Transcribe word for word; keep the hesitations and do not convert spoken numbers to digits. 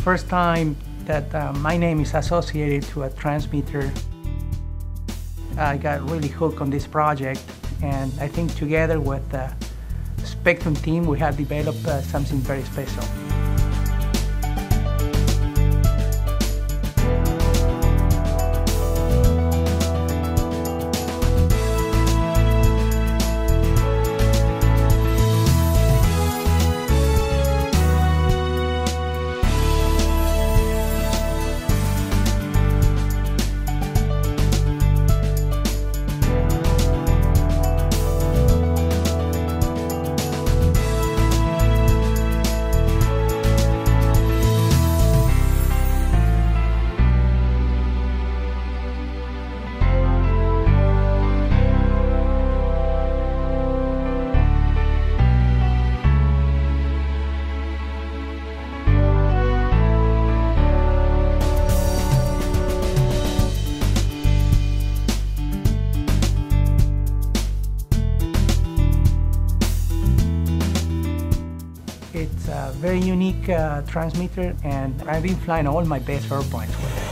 first time that uh, my name is associated to a transmitter. I got really hooked on this project, and I think together with the Spektrum team we have developed uh, something very special. It's a very unique uh, transmitter, and I've been flying all my best airplanes with it.